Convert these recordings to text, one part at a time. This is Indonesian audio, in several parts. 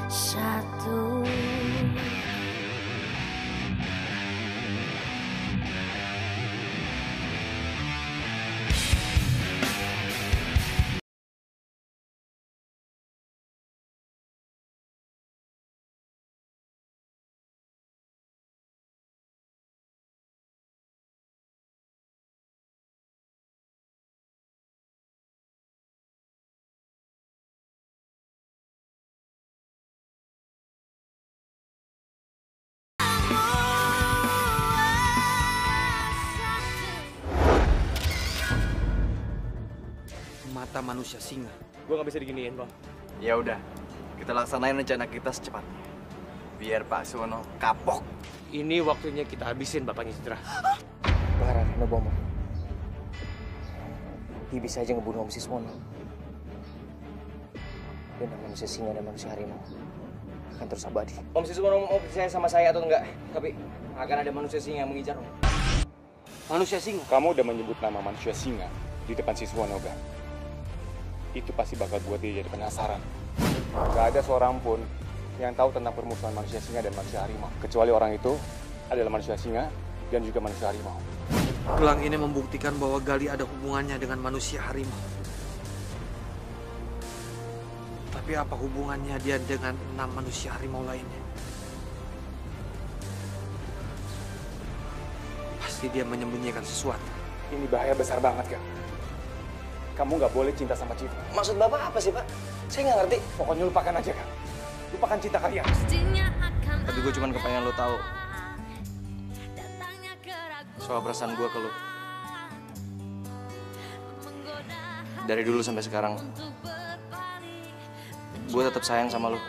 satu. Mata manusia singa. Gue nggak bisa diginiin, Bang. Ya udah, kita laksanain rencana kita secepatnya. Biar Pak Suwono kapok. Ini waktunya kita habisin bapaknya Citra. Bara, Reno Bomo. Dia bisa aja ngebunuh Om Siswono. Dan manusia singa dan manusia harimau akan terus abadi. Om Siswono mau percaya sama saya atau enggak, tapi akan ada manusia singa yang mengincar Om. Manusia singa? Kamu udah menyebut nama manusia singa di depan Siswono, Ga? Itu pasti bakal buat dia jadi penasaran. Gak ada seorang pun yang tahu tentang permusuhan manusia singa dan manusia harimau. Kecuali orang itu adalah manusia singa dan juga manusia harimau. Gelang ini membuktikan bahwa Gali ada hubungannya dengan manusia harimau. Tapi apa hubungannya dia dengan 6 manusia harimau lainnya? Pasti dia menyembunyikan sesuatu. Ini bahaya besar banget, Ga. Kamu nggak boleh cinta sama Citra. Maksud Bapak apa sih, Pak? Saya nggak ngerti. Pokoknya lupakan aja, Ga. Lupakan cinta kalian. Tapi gue cuma kepengen lo tahu soal perasaan gue ke lo. Dari dulu sampai sekarang, gue tetap sayang sama lo.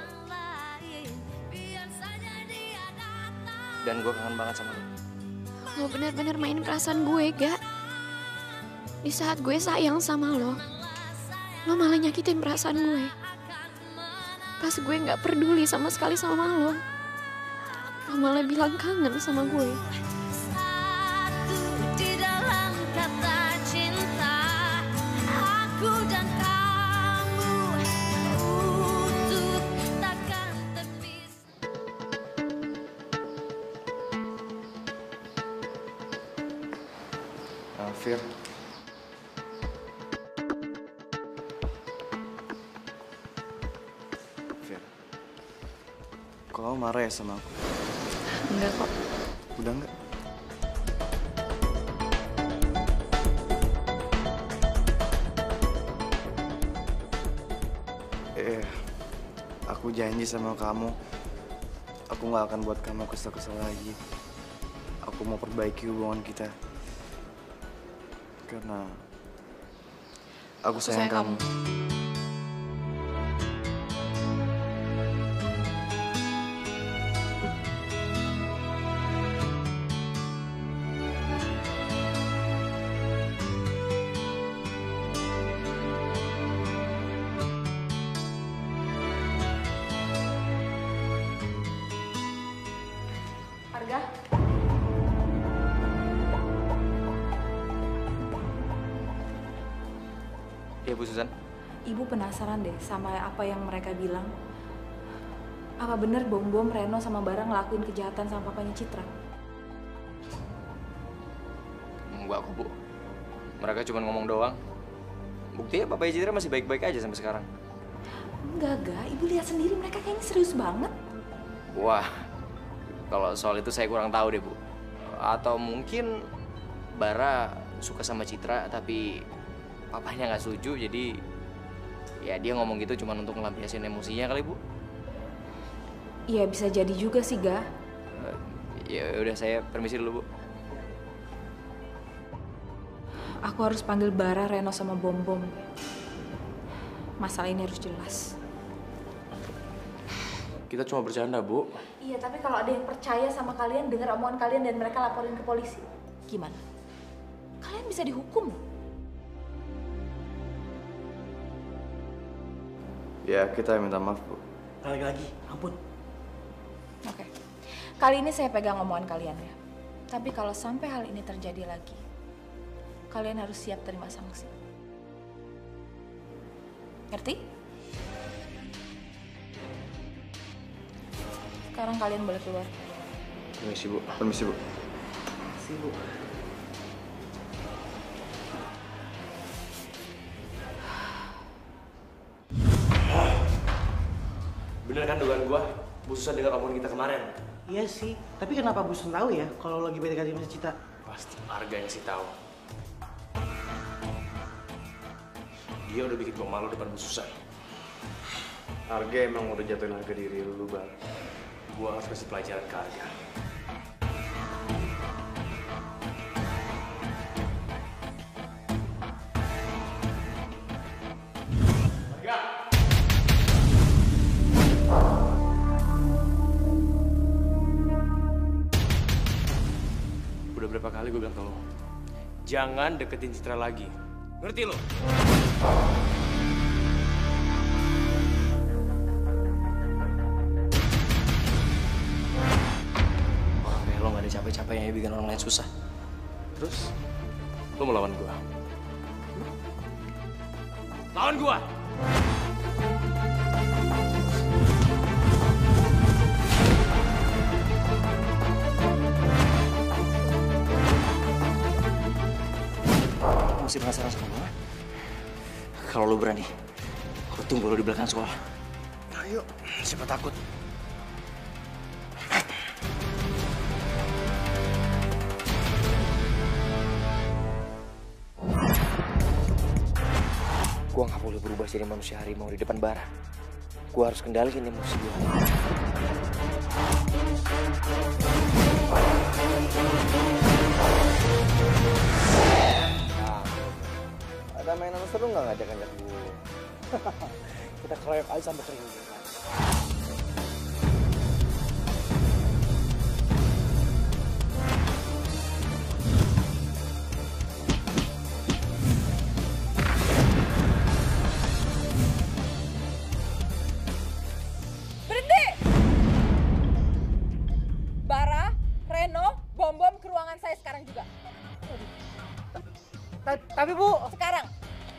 Dan gue kangen banget sama lo. Lo benar-benar main perasaan gue, Ga. Di saat gue sayang sama lo malah nyakitin perasaan gue. Pas gue gak peduli sama sekali sama lo malah bilang kangen sama gue. Fir, kok kamu marah ya sama aku? Enggak kok. Udah enggak? Aku janji sama kamu, aku nggak akan buat kamu kesel-kesel lagi. Aku mau perbaiki hubungan kita. Karena aku sayang kamu. Arga? Iya, Bu Susan. Ibu penasaran deh sama apa yang mereka bilang. Apa bener Bom-Bom, Reno, sama Bara ngelakuin kejahatan sama papanya Citra? Enggak kok, Bu. Mereka cuma ngomong doang. Buktinya papanya Citra masih baik-baik aja sampai sekarang. Enggak, Ibu lihat sendiri mereka kayaknya serius banget. Wah, kalau soal itu saya kurang tahu deh, Bu. Atau mungkin Bara suka sama Citra, tapi papanya nggak setuju, jadi ya dia ngomong gitu cuma untuk ngelampiasin emosinya kali, Bu. Iya, bisa jadi juga sih, Ga. Ya udah, saya permisi dulu, Bu. Aku harus panggil Bara, Reno, sama Bom-Bom. Masalah ini harus jelas. Kita cuma bercanda, Bu. Iya, tapi kalau ada yang percaya sama kalian, dengar omongan kalian dan mereka laporin ke polisi, gimana? Kalian bisa dihukum. Ya, kita minta maaf, Bu. Lagi-lagi, ampun. Oke. Kali ini saya pegang omongan kalian ya. Tapi kalau sampai hal ini terjadi lagi, kalian harus siap terima sanksi. Ngerti? Sekarang kalian boleh keluar. Permisi, Bu. Permisi, Bu. Sibuk. Bener kan dugaan gua? Bu Susan dengar omongan kita kemarin. Iya sih, tapi kenapa Bu Susan tahu ya kalau lagi PDKT sama Cita? Pasti Arga yang sih tahu. Dia udah bikin gua malu depan Bu Susan. Arga emang udah jatuhin harga diri lu, Bang. Gua harus kasih pelajaran ke Arga. Udah berapa kali gue bilang ke lo, jangan deketin Citra lagi. Ngerti lo? Orang kayak lo gak ada capek-capeknya bikin orang lain susah. Terus, lo mau lawan gue? Lawan gue! Masih penasaran sama gue? Kalau lo berani, gue tunggu lo di belakang sekolah. Ayo, siapa takut? Gue gak boleh berubah jadi manusia harimau di depan Bara. Gue harus kendalikan emosi gue. Ada mainan seru nggak ngajak-ngajak gue? Kita keroyok aja sampai kering. Berhenti! Bara, Reno, bom-bom ke ruangan saya sekarang juga. Tapi Bu, Sekarang.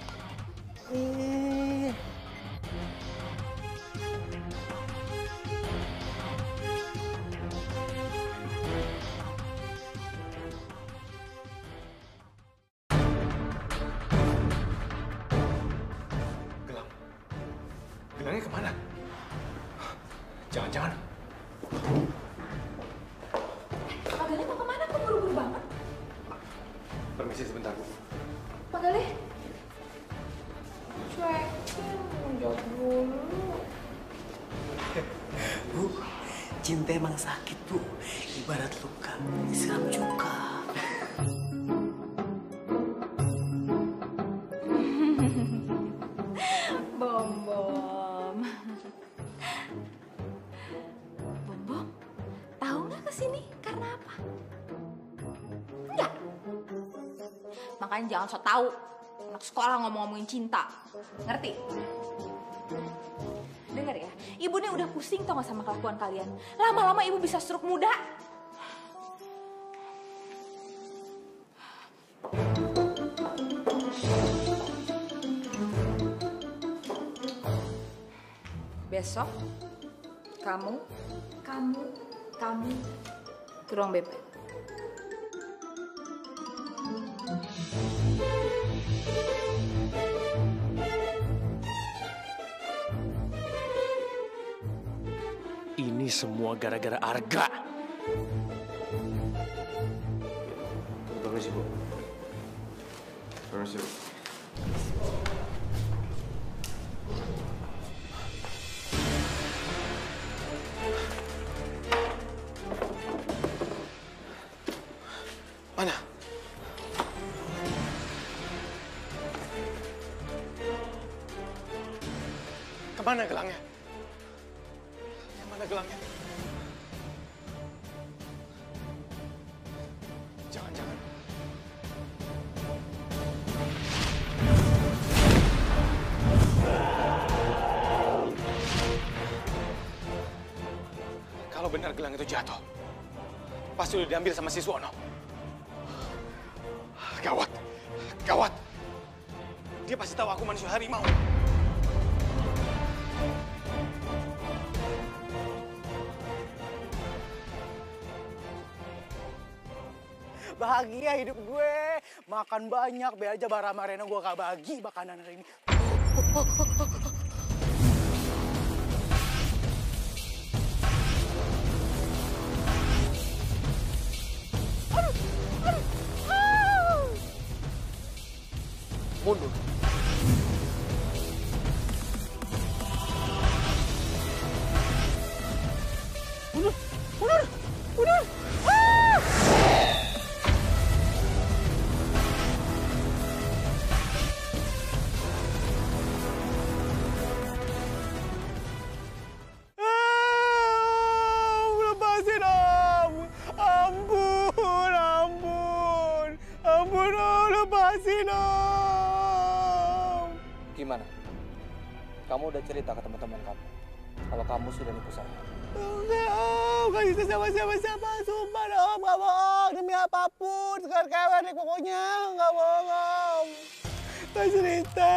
Gelangnya kemana? Jangan-jangan. Pak Galih mau kemana? Kok buru-buru banget? Permisi sebentar, Bu. Pak Galih? Cuekin, jawab dulu. Bu, cinta emang sakit Bu. Ibarat luka, disiram cuka. Bom-bom. Bom-bom, tahu nggak kesini karena apa? Enggak. Makanya jangan sok tahu. Anak sekolah ngomong-ngomongin cinta. Ngerti? Dengar ya, ibu nih udah pusing tau gak sama kelakuan kalian. Lama-lama ibu bisa stroke muda. Besok, kamu ke ruang BP. Ini semua gara-gara Arga. Permisi, Bu. Permisi, Bu. Mana? Kemana gelangnya? Yang mana gelangnya? Jangan-jangan. Kalau benar gelang itu jatuh, pasti udah diambil sama si Suwono. Gawat, gawat. Dia pasti tahu aku manusia harimau. bahagia hidup gue. Makan banyak, be aja Bara sama Reno gue gak bagi makanan hari ini. Mundur. Mundur. Lepasin Om. Ampun Om, lepasin Om. Gimana? Kamu udah cerita ke teman-teman kamu kalau kamu sudah nipu saya? Enggak Om, gak cerita sama siapa-siapa. Sumpah Om, gak bohong. Demi apapun, sekarang kawan nih pokoknya. Gak bohong Om. Gak cerita.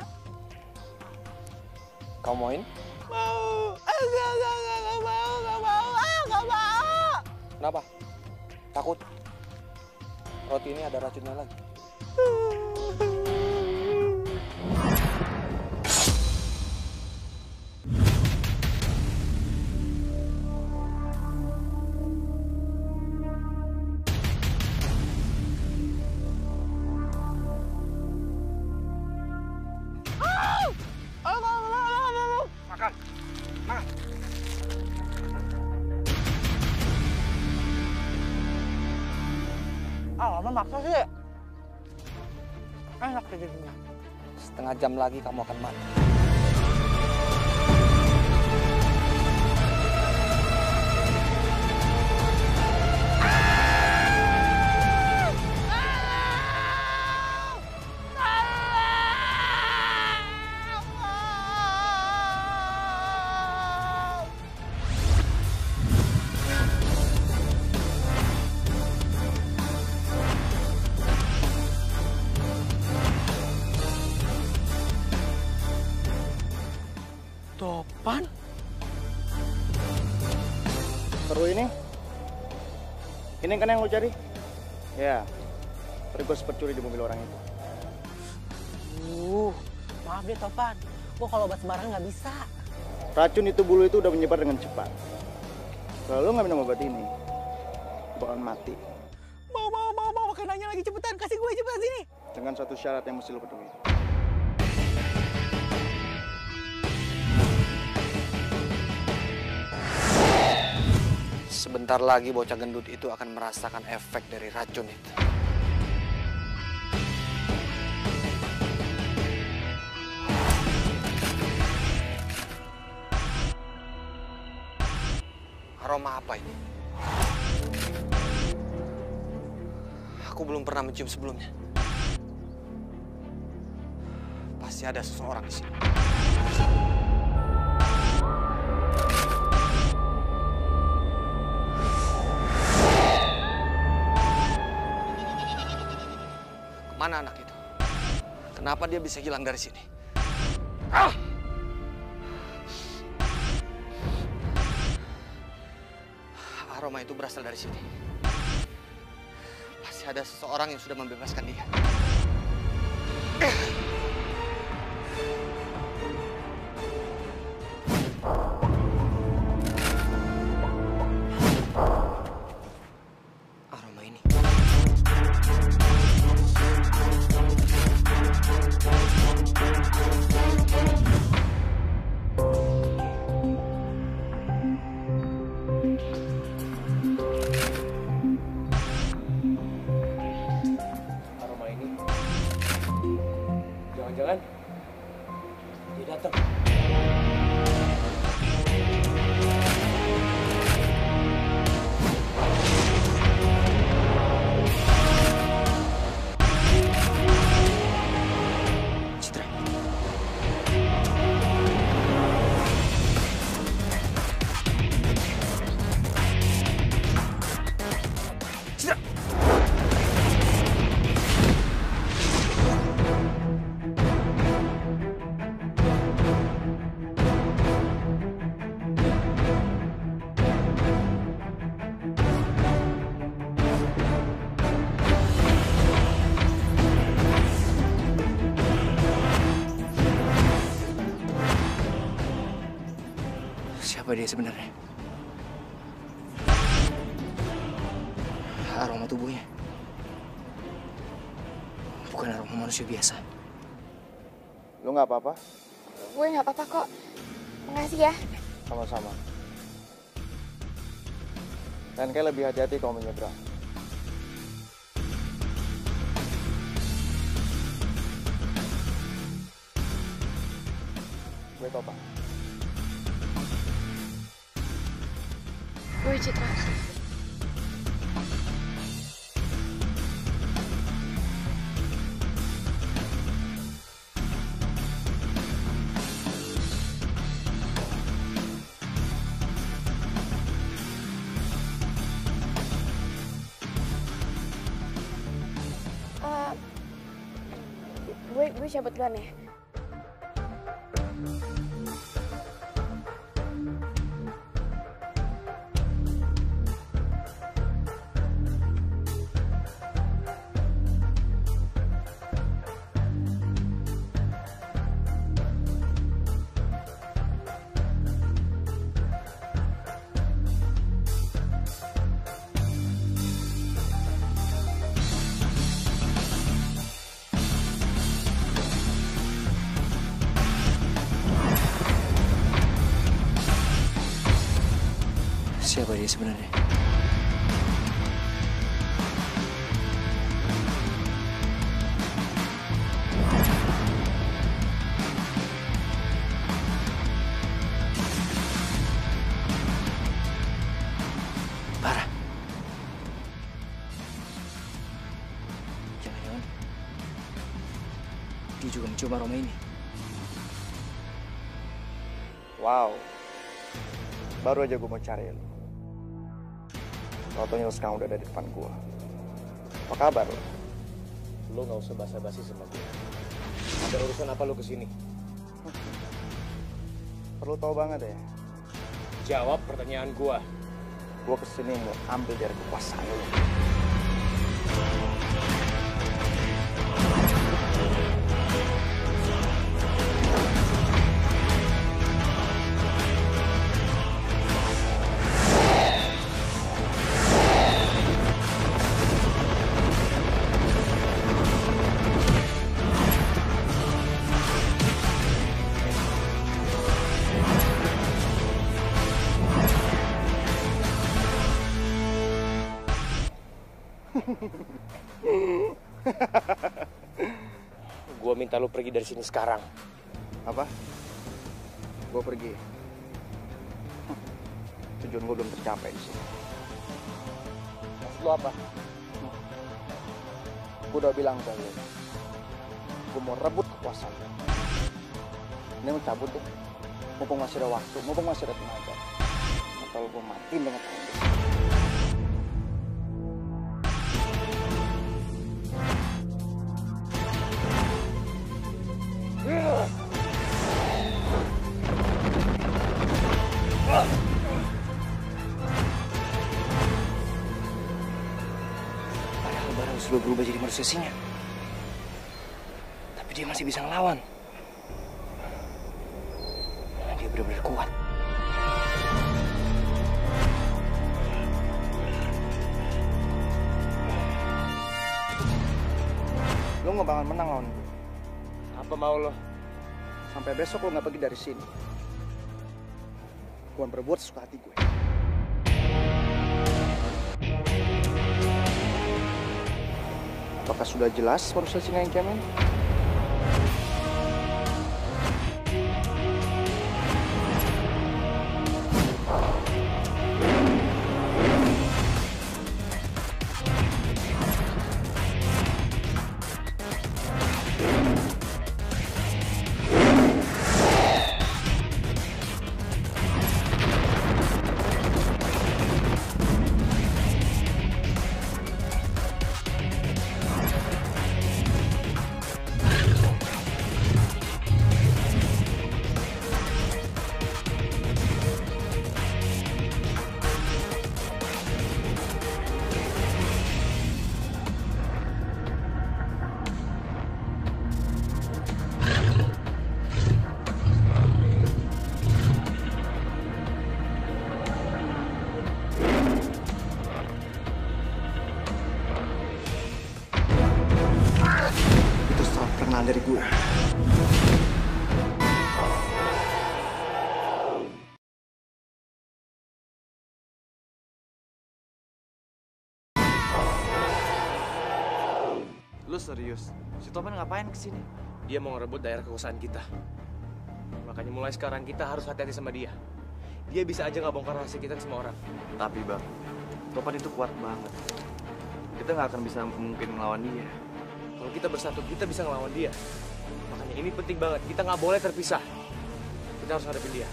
Kamu mauin? Mau. Gak mau. Gak mau. Kenapa? Takut? Roti ini ada racunnya lagi. Makan. Makan. Lama maksa sih. Enak jadinya. Setengah jam lagi kamu akan mati. Topan? Seru ini? Ini kan yang lo cari? Ya. Tadi gue sempat curi di mobil orang itu. Maaf deh Topan. Gue kalau obat sembarangan nggak bisa. Racun itu bulu itu udah menyebar dengan cepat. Kalau lo nggak minum obat ini, lo bakalan mati. Mau. Makanannya lagi cepetan. Kasih gue cepetan sini. Dengan satu syarat yang mesti lo penuhi. Sebentar lagi bocah gendut itu akan merasakan efek dari racun itu. Aroma apa ini? Aku belum pernah mencium sebelumnya. Pasti ada seseorang di sini. Mana anak itu? Kenapa dia bisa hilang dari sini? Aroma itu berasal dari sini. Pasti ada seseorang yang sudah membebaskan dia. Aroma ini. Jangan-jangan dia datang. Citra. Citra. Siapa dia sebenarnya? Aroma tubuhnya bukan aroma manusia biasa. Lu nggak apa-apa? Gue nggak apa-apa kok. Makasih ya. Sama-sama. Dan kayak lebih hati-hati kalau menyeberang. Gue Topa. Gue Citra. Gue cabut duluan ya. Siapa dia sebenarnya? Bara. Jangan-jangan dia juga mencoba aroma ini. Wow. Baru aja gue mau cari lu. Tau-taunya lu sekarang udah ada di depan gue. Apa kabar lu? Lo nggak usah basa-basi sama gue. Ada urusan apa lo kesini? Perlu tahu banget ya. Jawab pertanyaan gue. Gue kesini mau ambil dari kekuasaan lu. Gue minta lo pergi dari sini sekarang. Apa? Gue pergi. Tujuan gue belum tercapai di sini. Maksud lo apa? Gue udah bilang ke lu. Gue mau rebut kekuasaan. Ini lu cabut deh. Mumpung masih ada waktu, mumpung masih ada tenaga. Atau gue matiin dengan tangan gue. Padahal Bara sudah berubah jadi manusia singa. Tapi dia masih bisa ngelawan. Dia benar-benar kuat. Lu nggak bakal menang lawan gue. Apa mau lo? Sampai besok lu nggak pergi dari sini. Gue akan berbuat sesuka hati gue. Apakah sudah jelas manusia singa yang cemen? Lu serius? Si Topan ngapain kesini? Dia mau ngerebut daerah kekuasaan kita. Makanya mulai sekarang kita harus hati-hati sama dia. Dia bisa aja nggak bongkar rahasia kita ke semua orang. Tapi Bang, Topan itu kuat banget. Kita nggak akan bisa mungkin melawan dia. Kalau kita bersatu, kita bisa ngelawan dia. Makanya ini penting banget. Kita nggak boleh terpisah. Kita harus hadapin dia.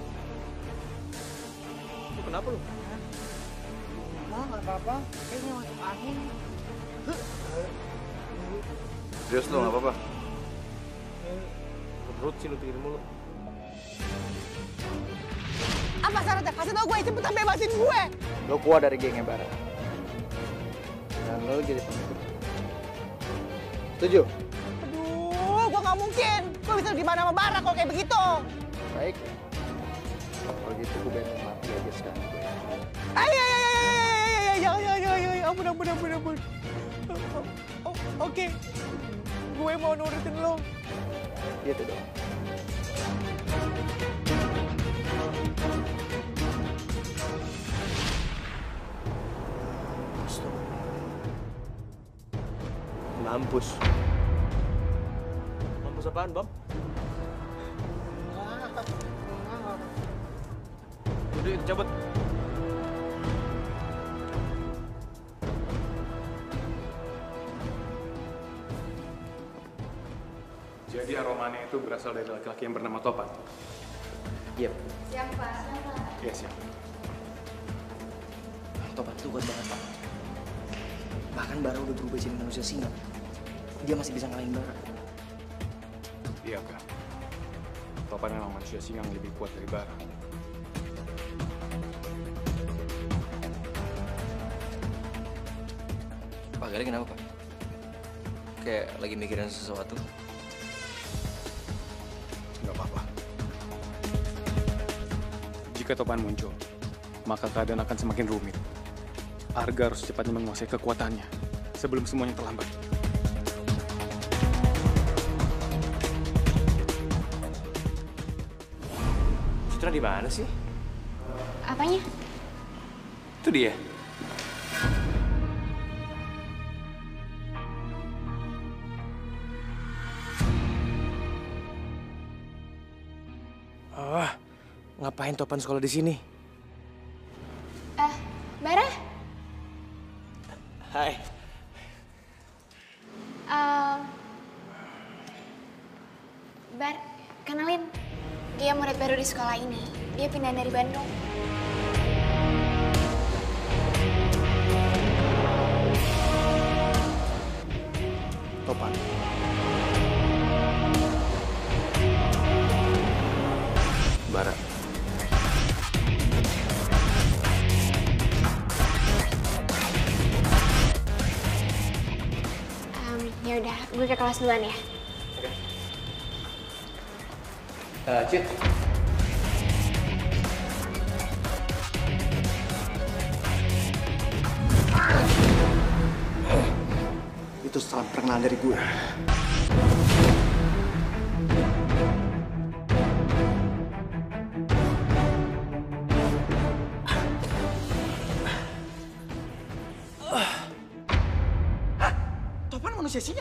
Lu kenapa lu? Nah, nggak apa-apa. Kayaknya masuk angin. Serius lu nggak apa-apa? Perut sih lu pikirin mulu. Apa syaratnya? Kasih tau gue, cepetan bebasin gue. Lo keluar dari gengnya Bara. Dan lo jadi pemimpin. Setuju? Aduh, gue nggak mungkin. Gue bisa gimana sama Bara kalau kayak begitu. Baik. Kalau gitu gue pengen mati aja sekarang. Jangan, ampun. Oke, gue mau nurutin lo. Gitu dong. Mampus. Mampus apaan, Bam? Udah, cabut. Jadi aromanya itu berasal dari laki-laki yang bernama Topan. Iya. Siap, Pak. Iya, siap. Topan itu kuat banget, Pak. Bahkan Bara udah berubah jadi manusia singa. Dia masih bisa ngalahin Bara. Iya, Kak. Topan memang manusia singa yang lebih kuat dari Bara. Pak Gali kenapa, Pak? Kayak lagi mikirin sesuatu. Nggak apa-apa. Jika Topan muncul, maka keadaan akan semakin rumit. Arga harus cepatnya menguasai kekuatannya sebelum semuanya terlambat. Citra di mana sih? Apanya? Itu dia. Ngapain Topan sekolah di sini? Bara? Hai. Kenalin. Dia murid baru di sekolah ini. Dia pindah dari Bandung. Topan. Bara. Ya udah, gue ke kelas duluan ya. Cit. Itu salam perkenalan dari gue. Topan manusia singa.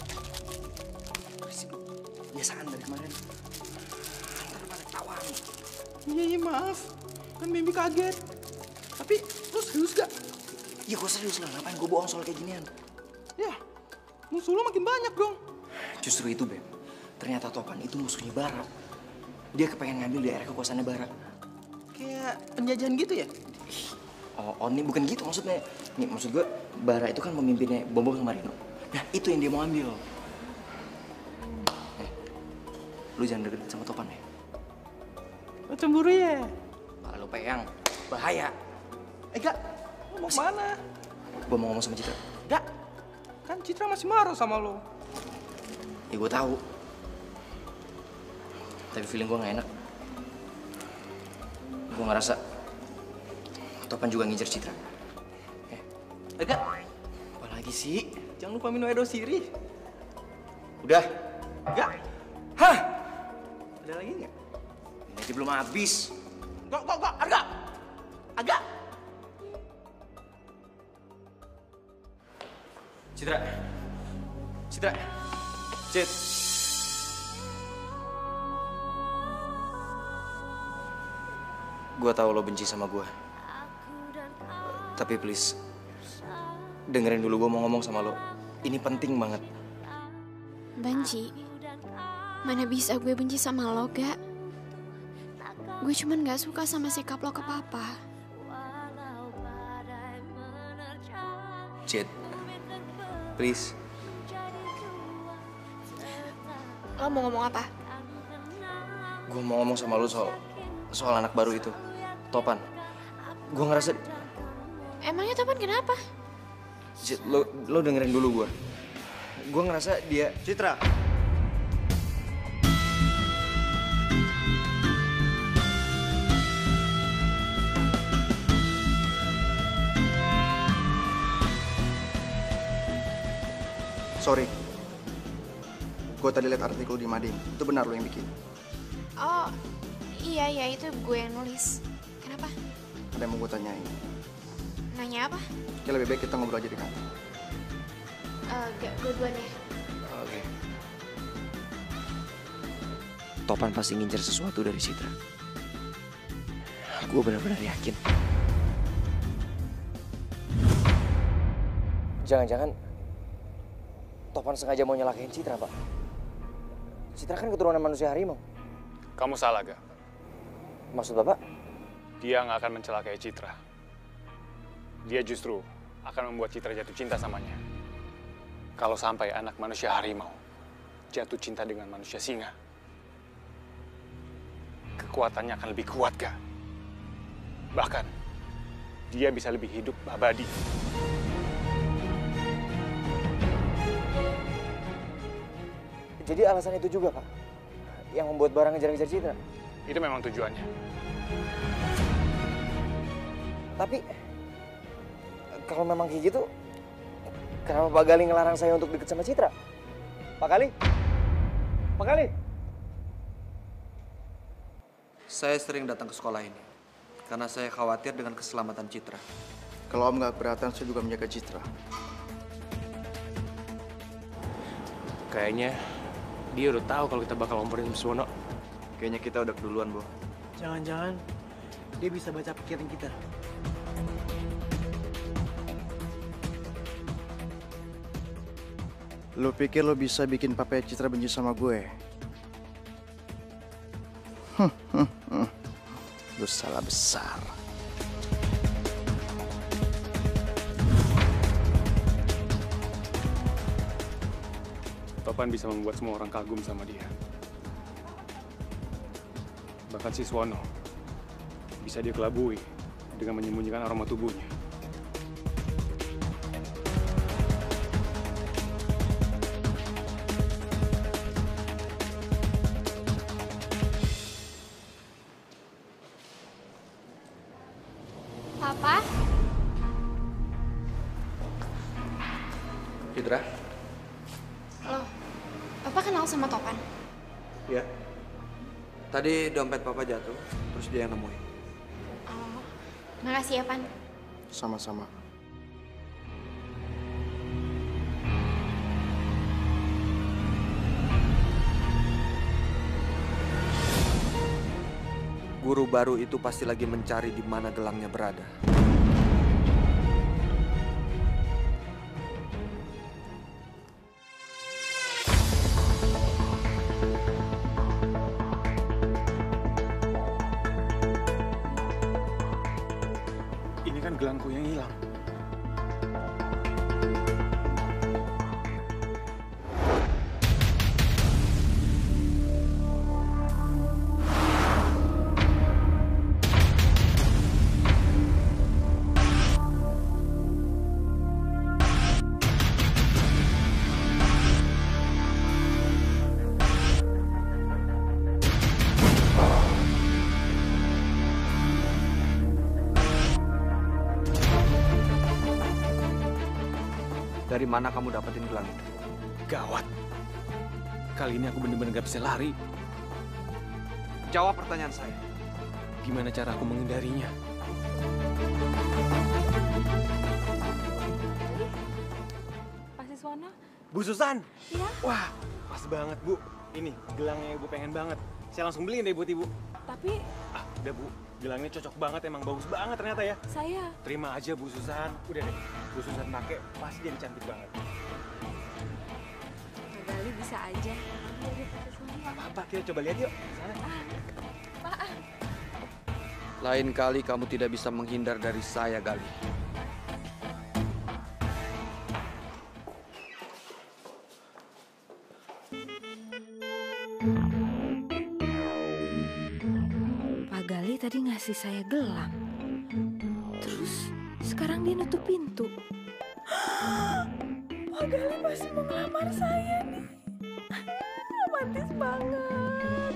Biasaan dari kemarin. Ntar pada ketahuan. Iya, maaf. Kan Mimpi kaget. Tapi lu serius gak? Ya gue serius lah, ngapain gue bohong soal kayak ginian? Ya, musuh lu makin banyak dong. Justru itu, Beb. Ternyata Topan itu musuhnya Bara. Dia kepengen ngambil daerah kekuasaannya Bara. Kayak penjajahan gitu ya? Oh, ini bukan gitu maksudnya. Nih, maksud gue, Bara itu kan pemimpinnya Bobo sama Marino. Nah, itu yang dia mau ambil. Lu jangan deket sama Topan ya. Lu cemburu ya? Kalau peyang, bahaya. Gak, lu mau kemana? Gue mau ngomong sama Citra. Gak, kan Citra masih marah sama lu. Ya gue tahu. Tapi feeling gue gak enak. Gue ngerasa Topan juga ngincer Citra. Gak, Apalagi sih? jangan lupa minum Edo Siri. Udah. Gak, Hah? ada lagi nggak? Ini aja belum habis. Agak. Citra, Citra. Cit. Gue tahu lo benci sama gue. Tapi please, dengerin dulu gue mau ngomong sama lo. Ini penting banget. Benci? Mana bisa gue benci sama lo, Gak? Gue cuman gak suka sama sikap lo ke papa. Cit, please. Lo mau ngomong apa? Gue mau ngomong sama lo soal anak baru itu, Topan. Gue ngerasa... Emangnya Topan kenapa? Cit, lo dengerin dulu gue. Gue ngerasa dia... Citra. Sorry. Gue tadi lihat artikel di Mading. Itu benar lo yang bikin? Oh, iya itu gue yang nulis. Kenapa? Ada yang mau gue tanyain. Nanya apa? Oke, lebih baik kita ngobrol aja di kantor. Gak, gue duluan ya. Oke. Topan pasti ngincer sesuatu dari Citra. Gue benar-benar yakin. Jangan-jangan Topan sengaja mau nyelakain Citra, Pak. Citra kan keturunan manusia harimau. Kamu salah, Gak. Maksud Bapak? Dia nggak akan mencelakai Citra. Dia justru akan membuat Citra jatuh cinta samanya. Kalau sampai anak manusia harimau jatuh cinta dengan manusia singa, kekuatannya akan lebih kuat, Gak. Bahkan, dia bisa lebih hidup abadi. Jadi alasan itu juga, Pak, yang membuat Bara ngejar-ngejar Citra? Itu memang tujuannya. Tapi, kalau memang kayak gitu, kenapa Pak Gali ngelarang saya untuk deket sama Citra? Pak Gali? Pak Gali? Saya sering datang ke sekolah ini karena saya khawatir dengan keselamatan Citra. Kalau Om nggak keberatan, saya juga menjaga Citra. Kayaknya dia udah tahu kalau kita bakal ngomporin Suwono. Kayaknya kita udah keduluan, Bo. Jangan-jangan dia bisa baca pikiran kita. Lo pikir lo bisa bikin Papa Citra benci sama gue? Lo salah besar. Topan bisa membuat semua orang kagum sama dia. Bahkan si Suwono bisa dia kelabui dengan menyembunyikan aroma tubuhnya. Papa? Citra? Loh, Papa kenal sama Topan? Ya. Tadi dompet Papa jatuh, terus dia yang nemuin. Oh, makasih ya, Pan. Sama-sama. Guru baru itu pasti lagi mencari di mana gelangnya berada. Ini kan gelangku yang hilang. Dari mana kamu dapetin gelang itu? Gawat. Kali ini aku bener-bener gak bisa lari. Jawab pertanyaan saya. Gimana cara aku menghindarinya? Pak Siswono, Bu Susan. Iya? Wah, pas banget, Bu. Ini gelangnya Ibu pengen banget. Saya langsung beliin deh buat Ibu. Tapi... Udah, Bu. Gelangnya cocok banget, emang bagus banget ternyata ya. Saya... Terima aja, Bu Susan. Udah deh, Bu Susan pakai pasti jadi cantik banget. Kak Gali bisa aja. Apa-apa, kita coba lihat yuk. Sana. Lain kali kamu tidak bisa menghindar dari saya, Gali. Pak Gali tadi ngasih saya gelang. Terus sekarang dia nutup pintu. Pak Gali masih mau ngelamar saya nih. Romantis banget.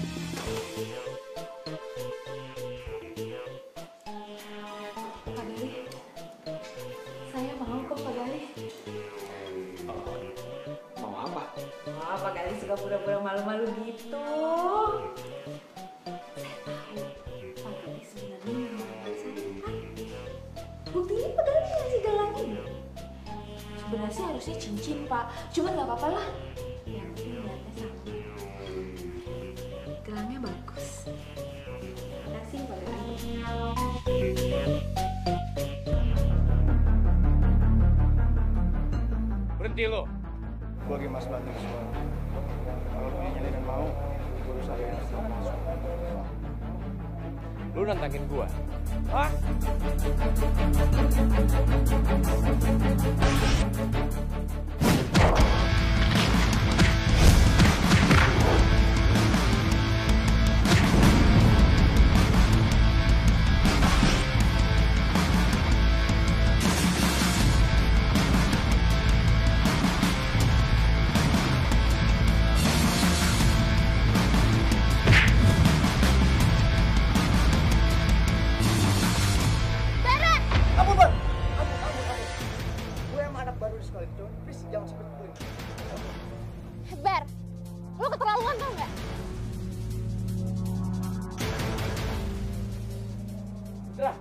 Pak Gali, saya mau kok Pak Gali. Mau apa? Wah, Pak Gali suka pura-pura malu-malu gitu. Pak Gali sebenarnya melamar saya kan. Buktinya Pak Gali ngasih gelang ini. Sebenarnya sih harusnya cincin Pak, cuma nggak apa-apa lah. Yang penting niatnya sama. Gelangnya bagus. Terima kasih Pak Gali. Berhenti lo. Gue lagi mas bantu semua. Kalau punya nyali dan mau, gue harus ada yang masuk. Lu nantangin gua. Hah? Gue emang anak baru di sekolah itu, please jangan seperti gue. Ber, lu keterlaluan tau nggak? Udah.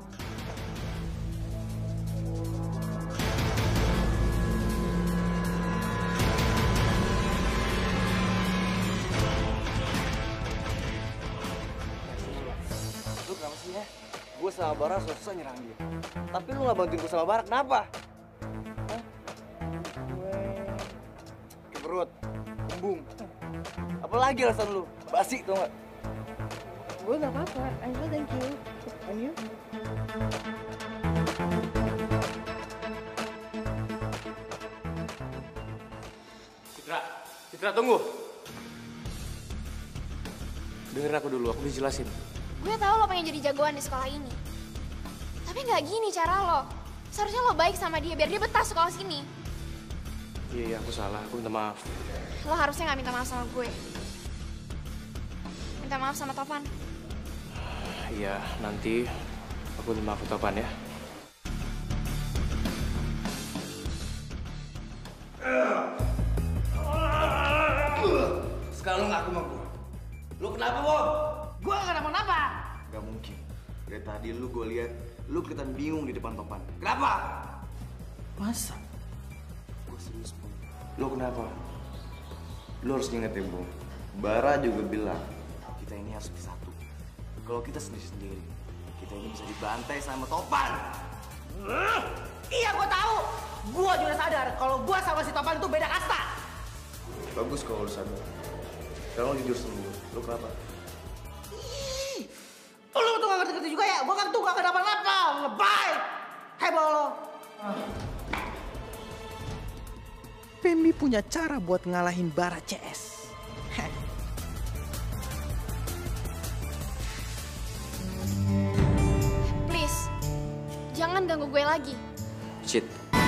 Lu kenapa sih ya? Gue sama Bara susah nyerang dia. Tapi lu gak bantuin gue sama Bara, kenapa? Hah? Gue... ke perut, bumbung. Apalagi alasan lu? Basi tau gak? Gue gak apa-apa, I'm fine, thank you. And you? Citra, tunggu. Dengerin aku dulu, aku dijelasin. Gue tahu lo pengen jadi jagoan di sekolah ini. Tapi nggak gini cara lo. Seharusnya lo baik sama dia biar dia betah sekolah sini. Iya, aku salah. Aku minta maaf. Lo harusnya nggak minta maaf sama gue. Minta maaf sama Topan. Iya, nanti aku minta maaf ke Topan ya. Sekarang lu ngaku sama gue. Lu kenapa, Bob? Gue gak kenapa-napa. Gak mungkin. Dari tadi lu gue lihat, lu kelihatan bingung di depan Topan. Kenapa? Masa? Gue serius, Bung. Lu kenapa? Lu harus inget ya, Bung. Bara juga bilang, kita ini harus bersatu. Kalau kita sendiri-sendiri, kita ini bisa dibantai sama Topan. Iya, gue tahu. Gue juga sadar kalau gue sama si Topan itu beda kasta. Bagus kalau lu sadar. Sekarang lu jujur sama gue. Lu kenapa? Lu tuh gak ngerti-ngerti juga ya? Gue kan tuh gak kenapa-napa. Lebay. Heboh lo. Pembi punya cara buat ngalahin Bara CS. Please, jangan ganggu gue lagi. Shit.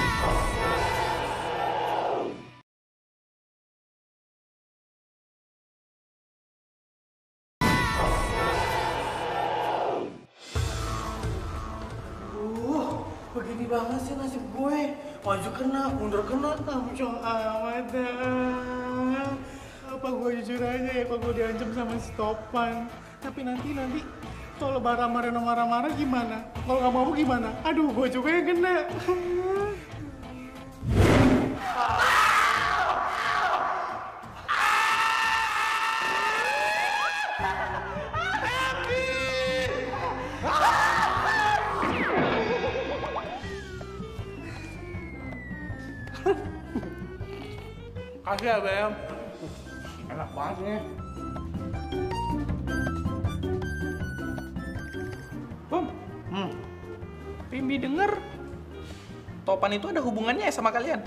Begini banget sih nasib gue. Maju kena, mundur kena, tampil amat dah. Apa gue jujur aja ya kalau gue diancam sama si Topan. Tapi nanti kalau Bara Marino marah-marah gimana? Kalau nggak mau gimana? Aduh, gue juga yang kena. Makasih ya, Bem. Enak banget nih. Bom, Pimbi denger Topan itu ada hubungannya sama kalian.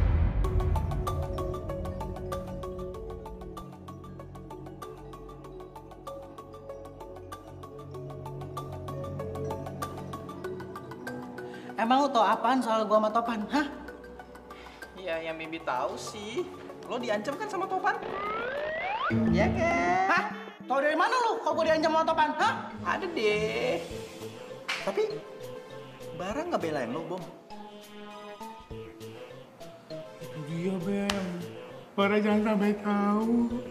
Emang lo tau apaan soal gua sama Topan, hah? Ya, yang Bibi tahu sih, lo diancam kan sama Topan? Iya kan? Hah? Tau dari mana lo kalau gua diancam sama Topan, hah? Ada deh. Tapi Bara nggak belain lo, Bom. Itu dia, Bem. Bara jangan sampai tahu.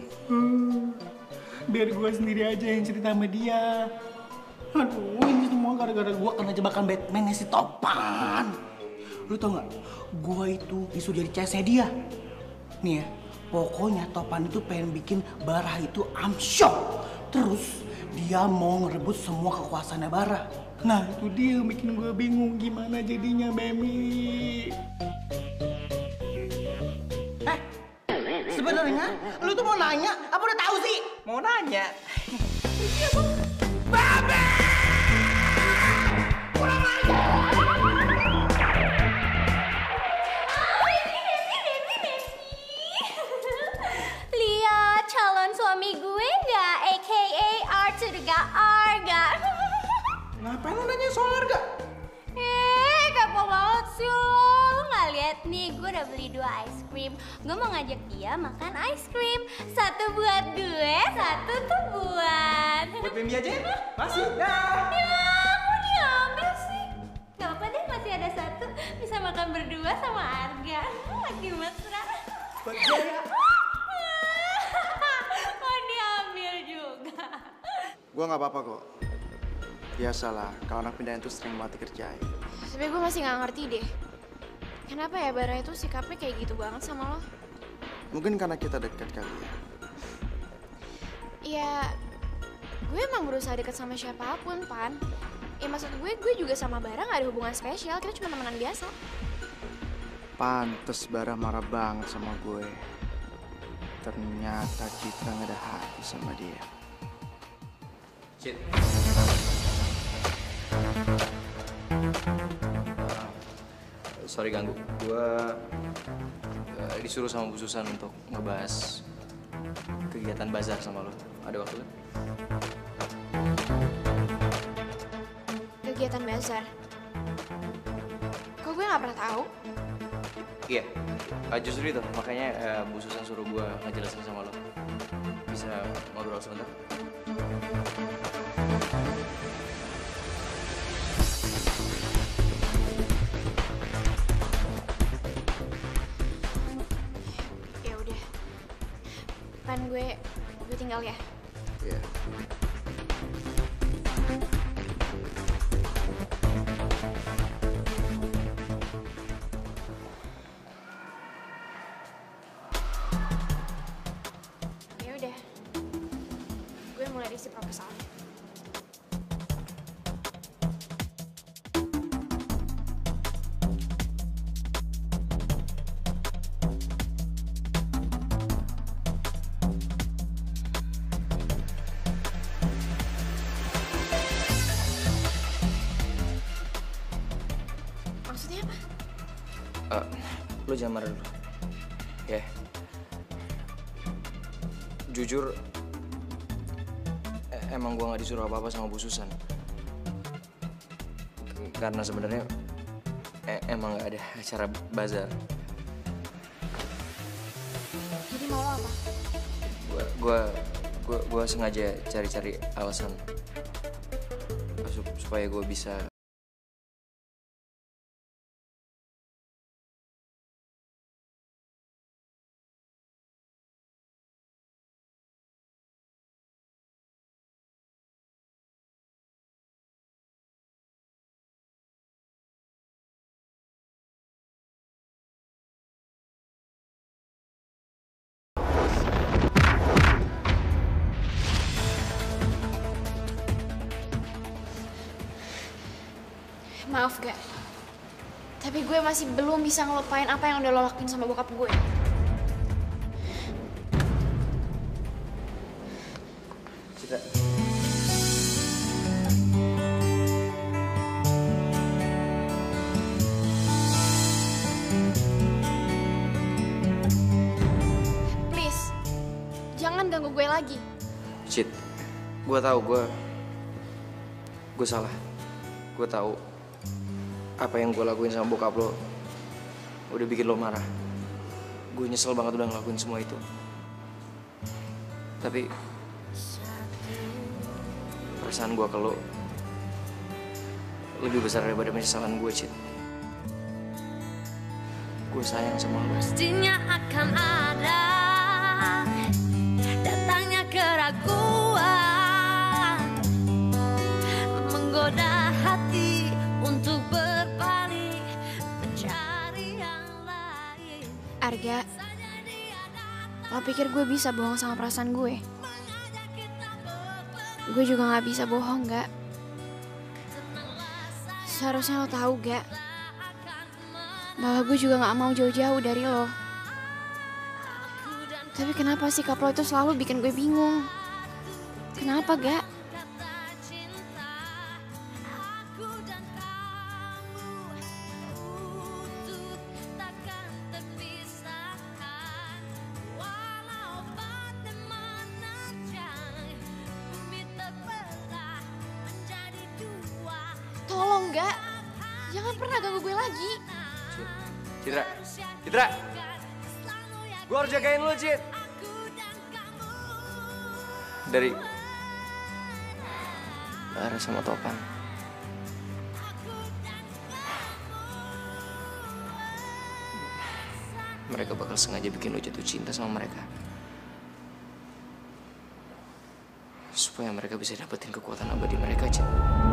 Biar gua sendiri aja yang cerita sama dia. Aduh, ini semua gara-gara gua kena jebakan Batman si Topan. Lu tau gak? Gua itu disuruh jadi CS-nya dia. Nih ya, pokoknya Topan itu pengen bikin Bara itu amsyok. Terus dia mau ngerebut semua kekuasaannya Bara. Nah, itu dia yang bikin gua bingung gimana jadinya, Bemi. Sebenarnya lu tuh mau nanya apa udah tahu sih? Mau nanya. Babe! Kurang ajar! Lihat calon suami gue nggak? AKA R to the Arga. Ngapain lo nanya soal harga? Kepo banget sih lo nggak lihat nih, gue udah beli 2 ice cream. Gue mau ngajak dia makan ice cream. 1 buat gue, 1 tuh buat Bimbi aja? Masih? Dah. Ya, kok diambil sih? Gak apa-apa deh, masih ada 1. Bisa makan berdua sama Arga. Lagi mesra. Kok diambil juga? Gue nggak apa-apa kok. Biasalah, kalau anak pindahan itu sering mati kerjain. Tapi gue masih nggak ngerti deh. Kenapa ya Bara itu sikapnya kayak gitu banget sama lo? Mungkin karena kita dekat kali ya. Ya, gue emang berusaha dekat sama siapapun, Pan. Ya maksud gue juga sama Bara gak ada hubungan spesial, kita cuma temenan biasa. Pantes Bara marah banget sama gue. Ternyata Citra gak ada hati sama dia. Cit. Sorry ganggu, gue disuruh sama Bu Susan untuk ngebahas kegiatan bazar sama lo. Ada waktu kan? Kegiatan bazar? Kok gue gak pernah tahu? Iya, justru itu. Makanya Bu Susan suruh gue ngejelasin sama lo. Bisa ngobrol sebentar? Ya udah. Pan gue tinggal ya. Iya. Ya udah. Gue mulai isi proposal. Maksudnya apa? Lo jangan marah dulu. Ya. Jujur, emang gue gak disuruh apa-apa sama Bu Susan. Karena sebenarnya emang gak ada acara bazar. Jadi mau lo apa? Gue sengaja cari-cari alasan supaya gue bisa. Maaf gak, tapi gue masih belum bisa ngelupain apa yang udah lo lakuin sama bokap gue. Citra. Please, jangan ganggu gue lagi. Cit, gue tahu gue salah. Gue tahu apa yang gue lakuin sama bokap lo udah bikin lo marah. Gue nyesel banget udah ngelakuin semua itu. Tapi perasaan gue ke lo lebih besar daripada penyesalan gue, Cit. Gue sayang sama lo. Pastinya akan ada datangnya keraguan menggoda hati untuk berpaling mencari yang lain. Arga, lo pikir gue bisa bohong sama perasaan gue? Gue juga gak bisa bohong, gak? Seharusnya lo tahu, gak? Bahwa gue juga gak mau jauh-jauh dari lo. Tapi kenapa sikap lo itu selalu bikin gue bingung? Kenapa, gak? Tolong, gak? Jangan pernah ganggu gue lagi. Citra, gue harus jagain lo, Cit. Dari Bara sama Topan. Mereka bakal sengaja bikin lo jatuh cinta sama mereka. Supaya mereka bisa dapetin kekuatan abadi mereka, Cit.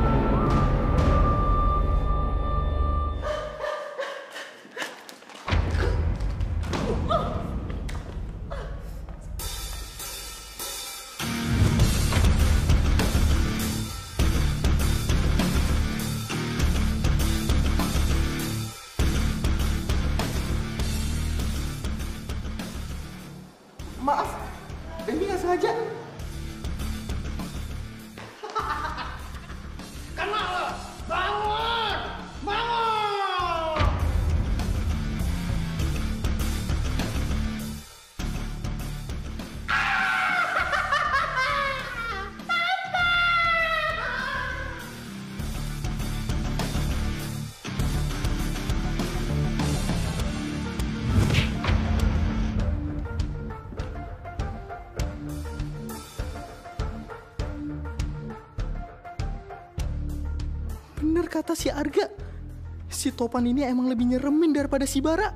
Maaf, Dewi nggak sengaja. Kenal, bangun, bangun. Bener kata si Arga, si Topan ini emang lebih nyeremin daripada si Bara.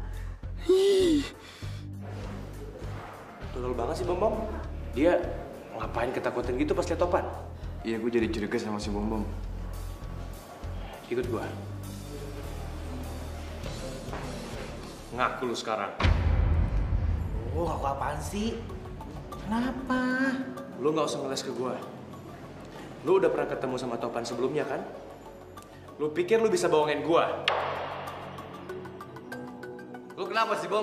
Tolol banget sih Bom. Dia ngapain ketakutan gitu pas liat Topan? Iya, gue jadi curiga sama si Bom. Ikut gua. Ngaku lu sekarang. Oh, ngaku apaan sih? Kenapa? Lu nggak usah ngeles ke gua. Lu udah pernah ketemu sama Topan sebelumnya kan? Lu pikir lu bisa bohongin gua? Lu kenapa sih, Bom?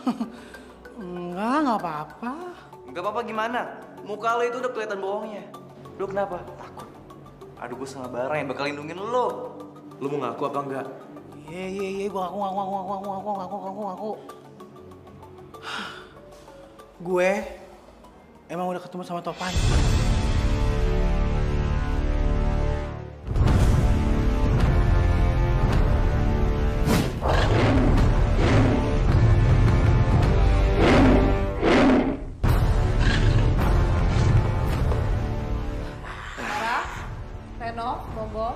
Enggak apa-apa. Enggak apa-apa gimana? Muka lo itu udah kelihatan bohongnya. Lu kenapa? Takut. Aduh, gue sama Bara yang bakal lindungin lo. Lu mau ngaku apa enggak? Iya, gua ngaku. Gue emang udah ketemu sama Topan. Reno, Bobo.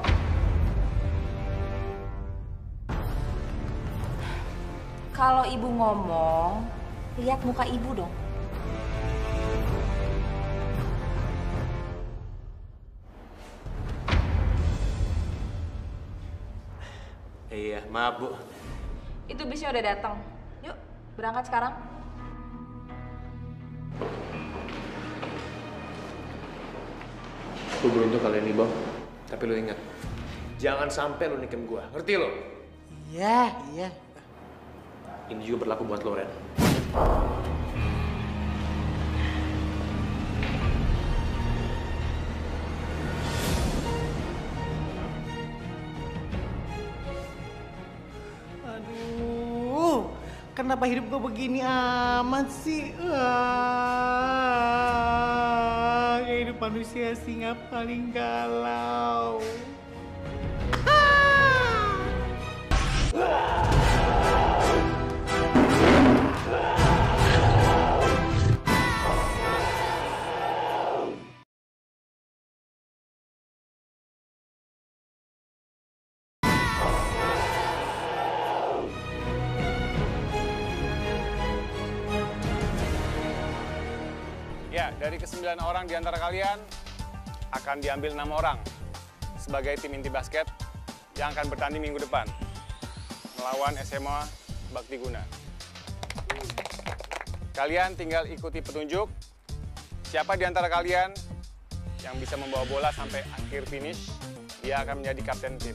Kalau ibu ngomong, lihat muka ibu dong. Iya, maaf Bu. Itu bisnya udah datang. Yuk, berangkat sekarang. Lu beruntung kali ini, Bang. Tapi lu ingat, jangan sampai lu nikem gua. Ngerti lo? Iya. Ini juga berlaku buat lo, Ren. Kenapa hidup gue begini amat sih? Hidup manusia singa paling galau. Ya, dari ke-9 orang di antara kalian akan diambil 6 orang sebagai tim inti basket yang akan bertanding minggu depan melawan SMA Baktiguna. Kalian tinggal ikuti petunjuk. Siapa di antara kalian yang bisa membawa bola sampai akhir finish, dia akan menjadi kapten tim.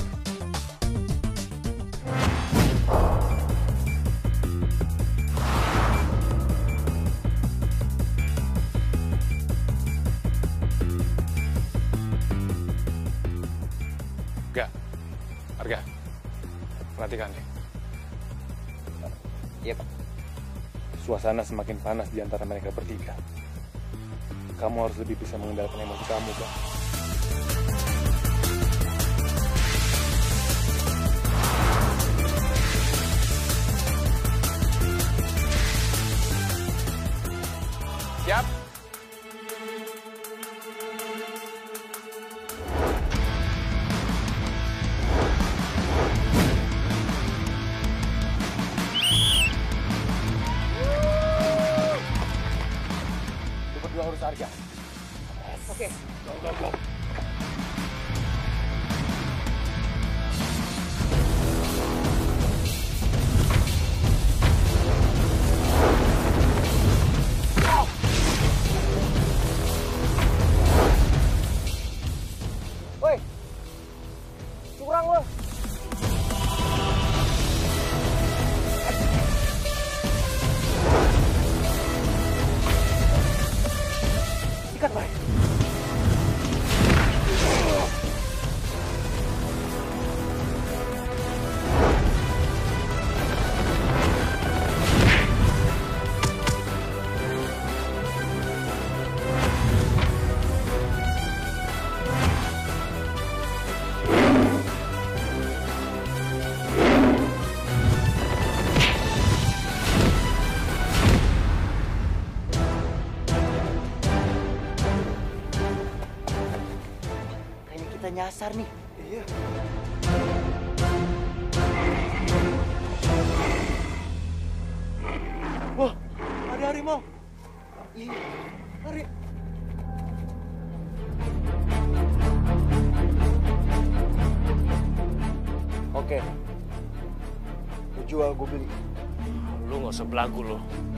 Arga, perhatikan deh. Iya, Pak. Suasana semakin panas di antara mereka bertiga. Kamu harus lebih bisa mengendalikan emosi kamu, Kak. Siap? Arga. Oke. Go. Woi, curang lo. Ikat, Bay. Kita nyasar nih. Iya. Wah, ada harimau. Iya, lari. Oke. Lu jual, gue beli. Lu nggak usah belagu lo.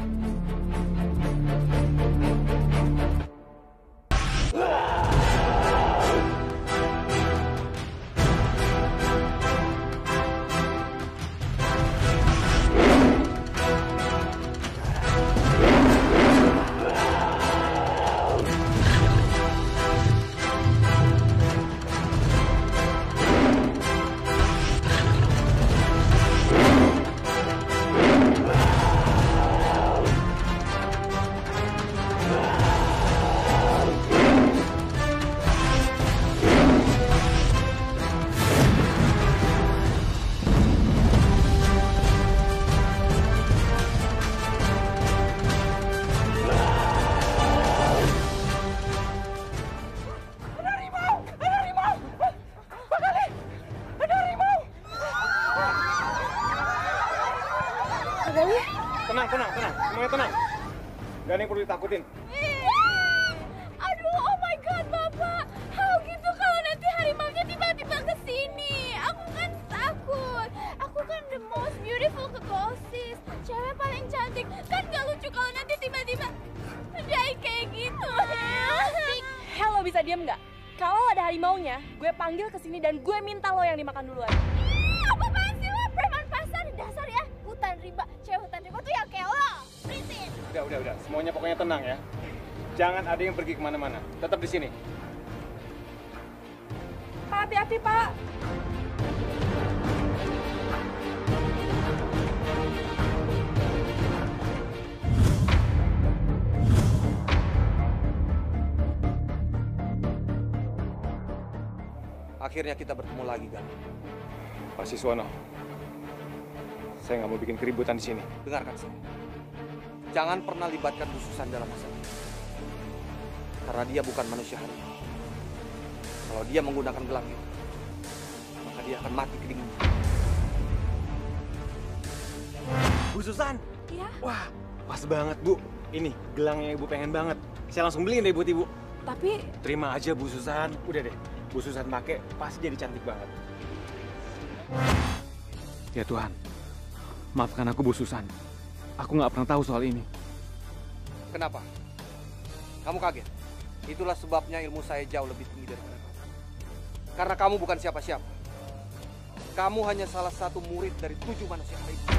Tenang. Semuanya tenang. Gak ada yang perlu ditakutin. Aduh, oh my god, Bapak. How gitu kalau nanti harimaunya tiba-tiba kesini? Aku kan takut. Aku kan the most beautiful kekosis. Cewek paling cantik. Kan gak lucu kalau nanti tiba-tiba jadi kayak gitu. Hello, bisa diem nggak? Kalau ada harimaunya, gue panggil ke sini dan gue minta lo yang dimakan duluan. Apaan sih lo? Preman pasar dasar ya. Hutan rimba. Cewek hutan rimba tuh yang kayak lo. Berisik. Udah. Semuanya pokoknya tenang ya. Jangan ada yang pergi kemana-mana. Tetap di sini. Pak, hati-hati, Pak. Akhirnya kita bertemu lagi, Gal. Pak Siswono, saya nggak mau bikin keributan di sini. Dengarkan saya. Jangan pernah libatkan Bu Susan dalam masalah ini. Karena dia bukan manusia harimau. Kalau dia menggunakan gelang itu, maka dia akan mati kedinginan. Bu Susan. Iya. Wah, pas banget Bu. Ini gelang yang Ibu pengen banget. Saya langsung beliin deh buat Ibu. Tapi Terima aja Bu Susan. Udah deh, Bu Susan pakai pasti jadi cantik banget. Ya Tuhan, maafkan aku Bu Susan. Aku nggak pernah tahu soal ini. Kenapa? Kamu kaget? Itulah sebabnya ilmu saya jauh lebih tinggi daripada kamu. Karena kamu bukan siapa-siapa. Kamu hanya salah satu murid dari 7 manusia harimau.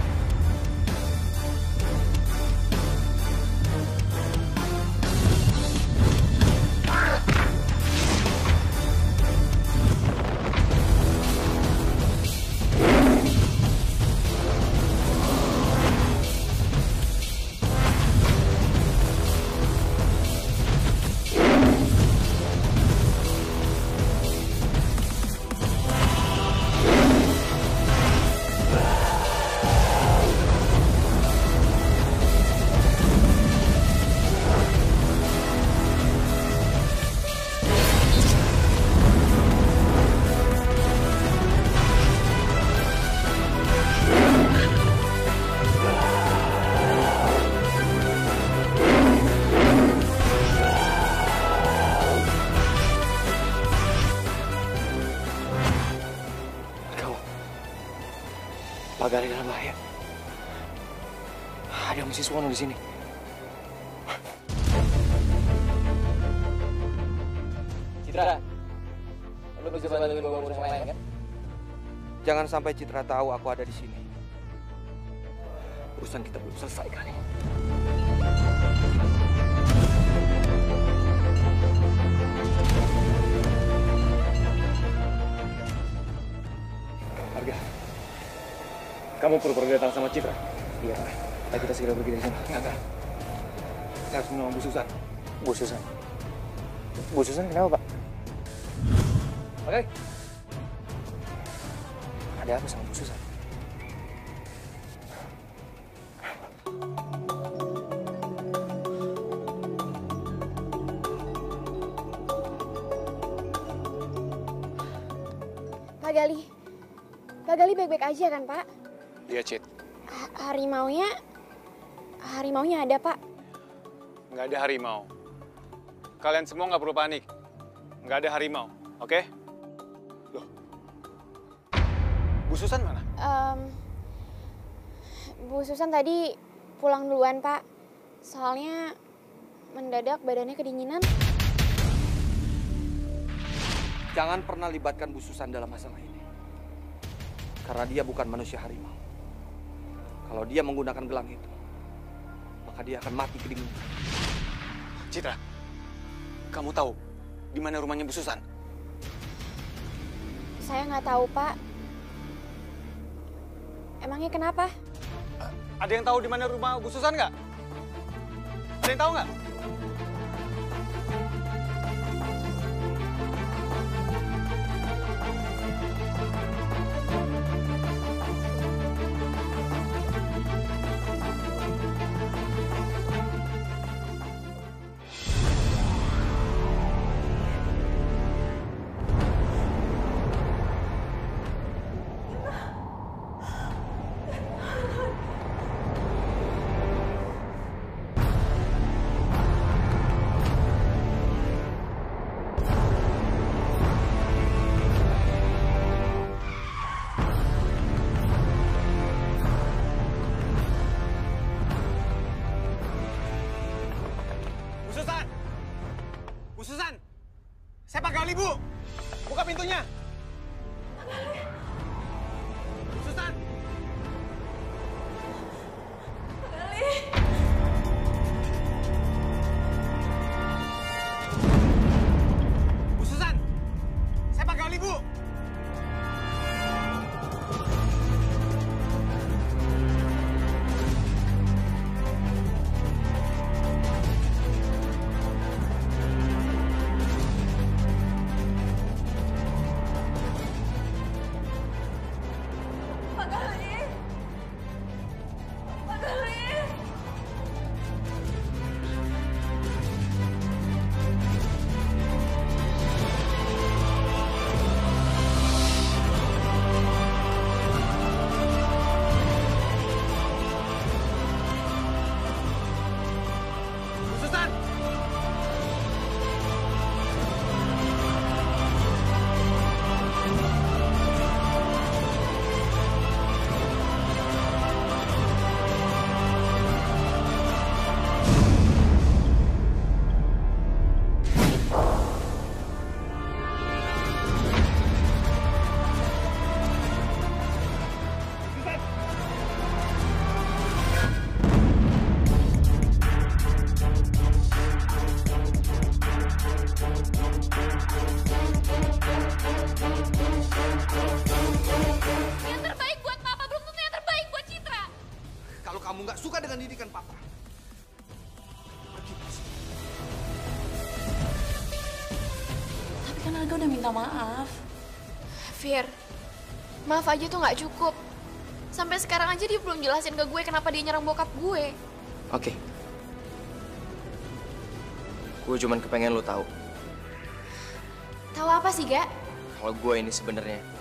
Pagali dalam bahaya. Ada Om Siswono di sini. Citra, lu bisa bantuin gue urus yang lain kan? Jangan sampai Citra tahu aku ada di sini. Urusan kita belum selesai kali. Harga, kamu pura-pura datang sama Citra? Iya, Pak. Ayo kita segera pergi dari sini. Enggak. Saya harus menolong Bu Susan. Bu Susan? Bu Susan kenapa, Pak? Oke. Ada apa sama Bu Susan? Pak Gali baik-baik aja kan, Pak? Iya, Cit. Harimaunya ada, Pak. Nggak ada harimau. Kalian semua nggak perlu panik. Nggak ada harimau, oke? Loh, Bu Susan mana? Bu Susan tadi pulang duluan, Pak. Soalnya mendadak badannya kedinginan. Jangan pernah libatkan Bu Susan dalam masalah ini. Karena dia bukan manusia harimau. Kalau dia menggunakan gelang itu, maka dia akan mati kedinginan. Citra, kamu tahu di mana rumahnya Bu Susan? Saya nggak tahu, Pak. Emangnya kenapa? Ada yang tahu di mana rumah Bu Susan nggak? Ada yang tahu nggak? Bu Susan! Saya Pak Gali, Bu! Buka pintunya! Bu Susan! Pak Gali! Bu Susan! Saya Pak Gali, Bu! kan Aga udah minta maaf. Fir, maaf aja tuh nggak cukup. Sampai sekarang aja dia belum jelasin ke gue kenapa dia nyerang bokap gue. Oke. Gue cuman kepengen lo tahu. Tahu apa sih, Ga? Kalau gue ini sebenarnya